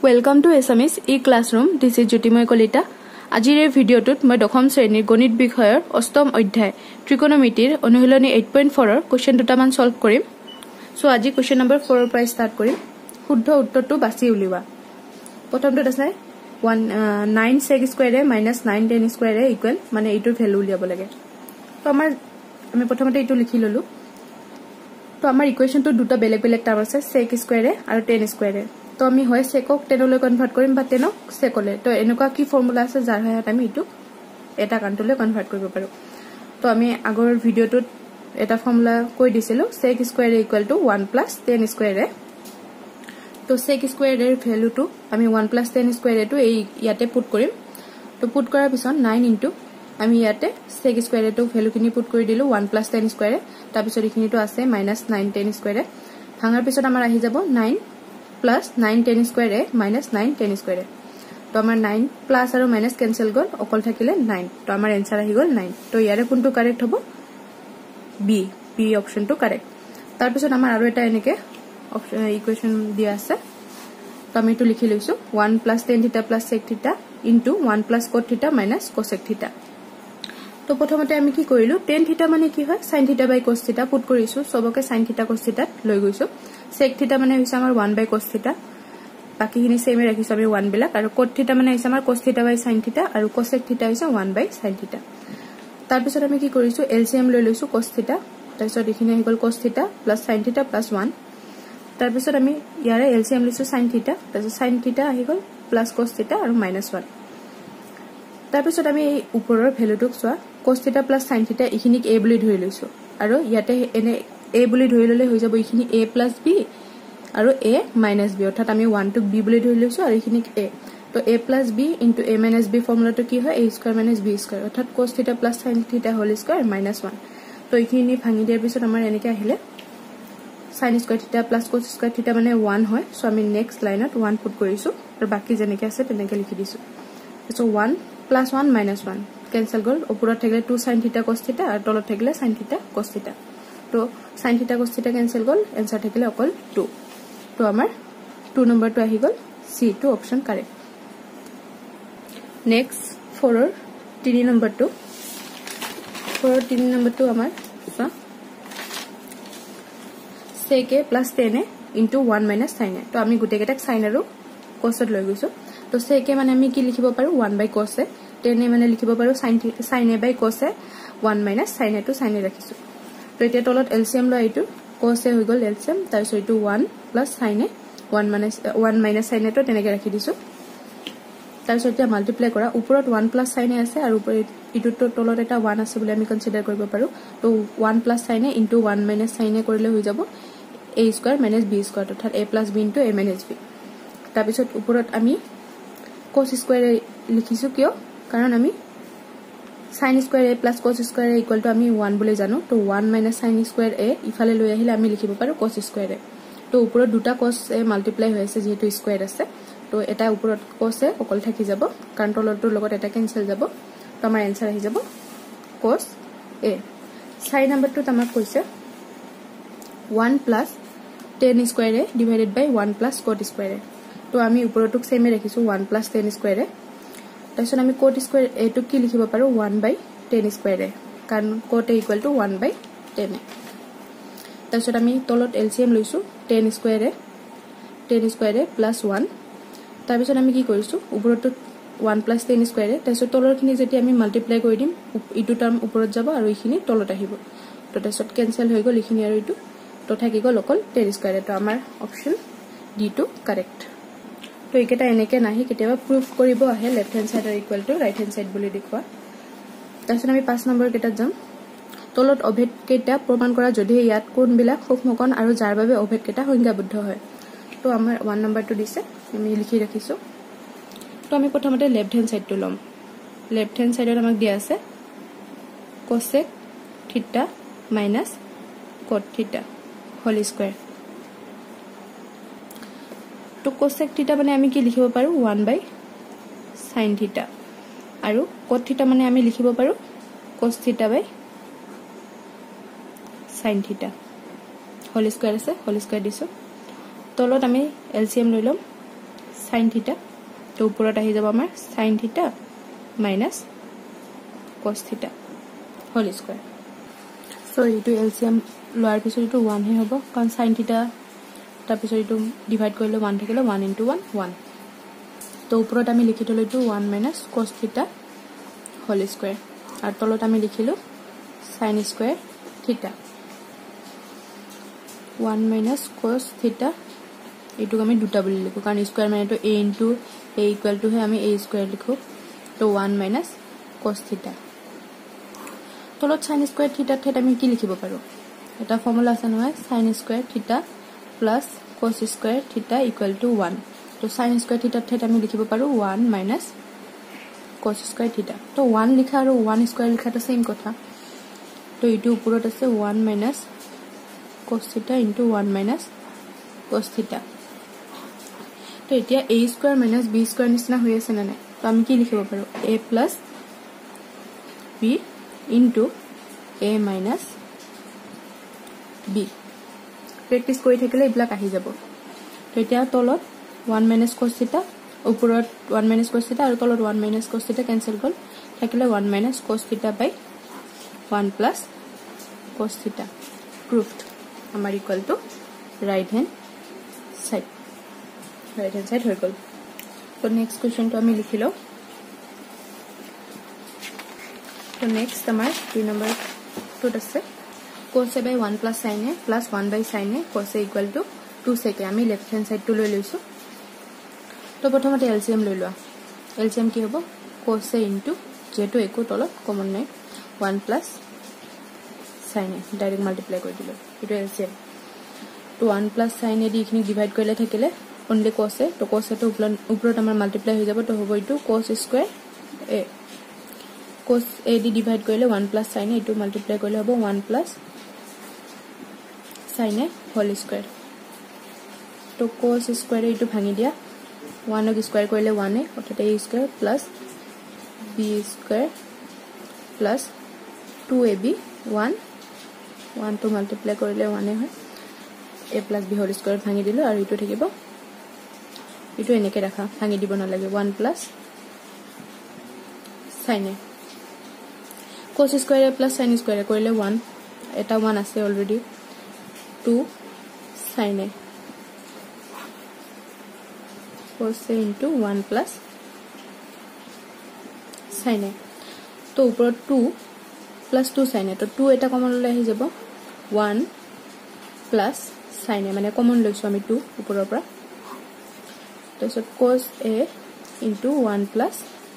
Welcome to SMS e-classroom. This is Jyotimay Kolita. আজিৰ এই ভিডিঅ'টোত মই দশম শ্ৰেণীৰ গণিত বিষয়ৰ অষ্টম অধ্যায় ত্ৰিকোণমিতিৰ অনুশীলনী 8.4 ৰ কোৱেশ্চন দুটামান সলভ কৰিম। সো আজি কোৱেশ্চন নম্বৰ 4 ৰ পৰা ষ্টাৰ্ট কৰিম। শুদ্ধ উত্তৰটো বাছি উলিওৱা। প্ৰথমটো আছে 9 sec square minus 9 tan square equal মানে এইটোৰ ভ্যালু উলিয়াব লাগে। তো আমি প্ৰথমতে এইটো লিখি ললো। তো আমাৰ ইকুৱেশনটো দুটা বেলেগ বেলেগ টাৰ্ম আছে sec square আৰু tan square। তো আমি হয় সেকক টেনলৈ কনভার্ট কৰিম বা টেনক সেকলে। তো এনেকুৱা কি ফৰ্মুলা আছে যাৰ সহায়ত আমি ইটো এটা কান্তলৈ কনভার্ট কৰিব পাৰো। তো আমি আগৰ ভিডিঅ'টোত এটা ফৰ্মুলা কৈ দিছিলো sec square equal to 1 plus tan square। তো sec square এর ভ্যালুটো আমি 1 plus tan square টো এই ইয়াতে পুট কৰিম। তো পুট কৰাৰ পিছত 9 ইনটু আমি ইয়াতে sec square টো ভ্যালুখিনি পুট কৰি দিলো 1 plus tan square। তাৰ পিছত এখিনিটো আছে minus 9 tan square। ভাঙাৰ পিছত আমাৰ আহি যাব 9 plus 9 tan square minus 9 tan square। তো আমাৰ 9 plus আৰু minus cancel গল অকল থাকিলে 9। তো আমাৰ आंसर আহি গল 9। তো ইয়াৰে কোনটো কারেক্ট হ'ব বি অপশনটো কারেক্ট। তাৰ পিছত আমাৰ আৰু এটা এনেকে ইকুৱেশন দিয়া আছে। তো আমি এটো লিখি লৈছো 1 plus tan theta plus sec theta into 1 plus cot theta minus cosec theta। তো প্ৰথমতে আমি কি কৰিলো tan theta মানে কি হয় sin theta by cos theta put কৰিছো সবকে sin theta cos theta লৈ গৈছো। sec theta মানে হৈছে আমাৰ 1 by cos theta বাকিখিনি সেমে ৰাখিছো আমি 1 বিলাক আৰু cot theta মানে হৈছে আমাৰ cos theta by sin theta আৰু cosec theta হৈছে 1 by sin theta। তাৰ পিছত আমি কি কৰিছো LCM লৈ লৈছো cos theta তাৰ পিছত এখিনি আহি গল cos theta plus sin theta plus 1। তাৰ পিছত আমি ইয়াৰে LCM লৈছো sin theta তাৰ পিছত sin theta আহি গল plus cos theta আৰু minus 1। তাৰ পিছত আমি এই ওপৰৰ ভ্যালুটোক চোৱা cos theta plus sin theta এখিনিক a বুলি ধৰি লৈছো আৰু ইয়াতে এনে a বুলি ধৰি ললে হৈ যাব এখিনি a plus b আৰু a minus b অৰ্থাৎ আমি 1 টু b বুলি ধৰি লৈছো আৰু এখিনিক a। তো a plus b into a minus b ফৰ্মুলাটো কি হয় a square minus b square অৰ্থাৎ cos theta plus sin theta whole square minus 1। তো এখিনি ভাঙি দিয়াৰ পিছত আমাৰ এনেকে আহিলে sin square theta plus cos square theta মানে 1 হয়। সো আমি নেক্সট লাইনত 1 পুট কৰিছো আৰু বাকি যেনেকে আছে তেনেকে লিখি দিছো। সো 1 plus 1 minus 1 cancel গল ওপৰত থাকিলে 2 sin theta cos theta আৰু তলত থাকিলে sin theta cos theta। তো sin theta cos theta cancel গল आंसर থাকিলে অকল 2। তো আমাৰ 2 নম্বৰটো আহি গল C2 অপশন কারেক্ট। নেক্সট 4 ৰ 3 নম্বৰটো আমাৰ sec a plus tan a into 1 minus sin a। তো আমি গুটেকেটাক sin আৰু cos লৈ গৈছো। তো sec a মানে আমি কি লিখিব পাৰো 1 by cos a tan a মানে লিখিব পাৰো sin a by cos a 1 minus sin a to sin a ৰাখিছো। তো এতিয়া তলত LCM লৈ এইটো cos a হৈ গল LCM তাৰ পিছত এইটো 1 plus sin a 1 minus sin a তো তেনেকে ৰাখি দিছো। তাৰ পিছত এতিয়া মাল্টিপ্লাই কৰা ওপৰত 1 plus sin a আছে আৰু ওপৰত ইটো তলত এটা 1 আছে বুলি আমি কনসিডাৰ কৰিব পাৰো। তো 1 plus sin a into 1 minus sin a কৰিলে হৈ যাব a square minus b square অৰ্থাৎ a plus b into a minus b। তাৰ পিছত ওপৰত আমি cos square লিখিছো কিয় কাৰণ আমি sin square a plus cos square a equal to আমি 1 বুলি জানো। তো 1 minus sin square a ইফালে লৈ আহিলে আমি লিখিব পাৰো cos square a। তো ওপৰত দুটা cos a মাল্টিপ্লাই হৈ আছে যেহেতু স্কয়াৰ আছে। তো এটা ওপৰত cos a অকল থাকি যাব কাৰণ তলৰটোৰ লগত এটা কেনসেল যাব। তো আমাৰ आंसर আহি যাব cos a। 4 নম্বৰটো আমাক কৈছে 1 plus tan square a divided by 1 plus cot square a। তো আমি ওপৰটোক সেমে ৰাখিছো 1 plus tan square a। তাৰপিছত আমি cot square a টো কি লিখিব পাৰো 1 by tan square a কাৰণ cot a equal to 1 by tan a। তাৰপিছত আমি তলত LCM লৈছো tan square a plus 1। তাৰপিছত আমি কি কৰিছো ওপৰটো 1 plus tan square a তাৰপিছত তলৰখিনি যেতিয়া আমি মাল্টিপ্লাই কৰি দিম ইটো টাৰ্ম ওপৰত যাব আৰু ইখিনি তলত আহিব। তো তাৰপিছত কেনসেল হৈ গল ইখিনি আৰু ইটো তো থাকি গল অকল tan square a। তো আমাৰ অপশন D2 কারেক্ট। তো এইকেটা এনেকে নাহি কেতিয়াবা প্ৰুফ কৰিব আহে left hand side equal to right hand side বুলি দেখুৱা। তাৰপিছত আমি 5 নম্বৰ কেটাত যাম তলত অভেদ কেটা প্ৰমাণ কৰা যদি ইয়াত কোনবিলাক সূক্ষ্মকোণ আৰু যাৰ বাবে অভেদ কেটা সংজ্ঞাবদ্ধ হয়। তো আমাৰ 1 নম্বৰটো দিছে আমি লিখি ৰাখিছো। তো আমি প্ৰথমতে লেফট হ্যান্ড সাইডটো লম। লেফট হ্যান্ড সাইডত আমাক দিয়া আছে cosec theta minus cot theta whole square। তো cosec theta মানে আমি কি লিখিব পাৰো 1 by sin theta আৰু cot theta মানে আমি লিখিব পাৰো cos theta by sin theta whole square আছে whole square দিছো। তলত আমি LCM লৈ লম sin θ তো ওপৰত আহি যাব আমাৰ sin θ minus cos θ whole square so এইটো LCM লোৱাৰ পিছত এইটো 1 হে হ'ব কাৰণ sin θ তাৰ পিছত এইটো ডিভাইড কৰিলে 1 থাকিলে 1 into 1 1 তো ওপৰত আমি লিখি থলো এইটো 1 minus cos θ whole square আৰু তলত আমি লিখিলো sin square θ 1 minus cos θ এইটো আমি দুটা বুলি লিখো কাৰণ স্কয়াৰ মানে তো a into a equal to হে আমি a square লিখো তো 1 minus cos θ তলত sin square θ ঠেত আমি কি লিখিব পাৰো এটা ফৰ্মুলা আছে নহয় sin square θ plus cos square θ equal to 1 তো sin square θ ঠেত আমি লিখিব পাৰো 1 minus cos square θ তো 1 লিখা আৰু 1 square লিখাটো সেম কথা তো ইটো ওপৰত আছে 1 minus cos θ into 1 minus cos θ তো এতিয়া a square minus b square নিচিনা হৈ আছে না নাই তো আমি কি লিখিব পাৰো a plus b into a minus b practice কৰি থাকিলে ইবিলাক আহি যাব তো এতিয়া তলত 1 minus cos θ ওপৰত 1 minus cos θ আৰু তলত 1 minus cos θ কেনসেল গল থাকিলে 1 minus cos θ by 1 plus cos θ proved আমাৰ equal to right hand side হৈ গল তো নেক্সট কোৱেশ্চন তো আমি লিখিলো তো নেক্সট আমাৰ 2 নম্বৰ টুত আছে cos a by 1 plus sin a plus 1 by sin a cos a equal to 2 sec আমি লেফট হ্যান্ড সাইড টু লৈ লৈছো তো প্ৰথমতে LCM লৈ লোৱা LCM কি হ'ব cos a into যেটো একো তলত কমন নাই 1 plus sin a direct multiply কৰি দিলো এটো LCM তো 1 plus sin a দি ইখিনি ডিভাইড কৰিলে থাকিলে only cos a তো cos a তো উপৰত আমাৰ মাল্টিপ্লাই হৈ যাব তো হ'ব ইটো cos square a cos a দি ডিভাইড কৰিলে 1 plus sin a ইটো মাল্টিপ্লাই কৰিলে হ'ব 1 plus sin a whole square तो cos square इटु भांगी दिया 1 क स्क्वायर কৰিলে 1 অৰ্থাৎ a square plus b square plus 2ab 1 to multiply কৰিলে 1 হয় a plus b whole square ভাঙি দিলো আৰু ইটু থাকিব ইটু এনেকে ৰাখা ভাঙি দিব না লাগে 1 plus sin a cos square plus sin square কৰিলে 1 এটা 1 আছে already 2 sin a cos a into 1 plus sin a तो ऊपर 2 plus 2 sin a तो 2 এটা কমন লৈ আহি যাব 1 plus sin a মানে কমন লৈছো আমি 2 উপৰৰ পৰা তাৰপিছত cos a into 1 plus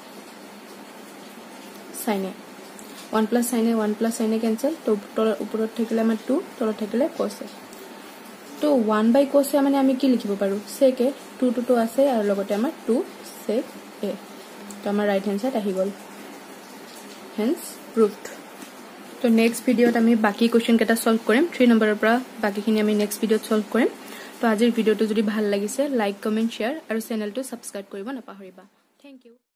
sin a 1 plus sin a cancel तो উপৰত থাকিলে আমাৰ 2 তলত থাকিলে cos a तो 1 by cos a মানে আমি কি লিখিব পাৰো sec a 2 to আছে আৰু লগতে আমাৰ 2 sec a তো আমাৰ ৰাইট হ্যান্ড সাইড আহি গল হেন্স proved তো নেক্সট ভিডিওত আমি বাকি কোৱেশ্চন কেটা সলভ কৰিম 3 নম্বৰৰ পৰা বাকিখিনি আমি নেক্সট ভিডিওত সলভ কৰিম তো আজিৰ ভিডিওটো যদি ভাল লাগিছে লাইক কমেন্ট শেয়াৰ আৰু চেনেলটো সাবস্ক্ৰাইব কৰিব নাপাহৰিবা থ্যাংক ইউ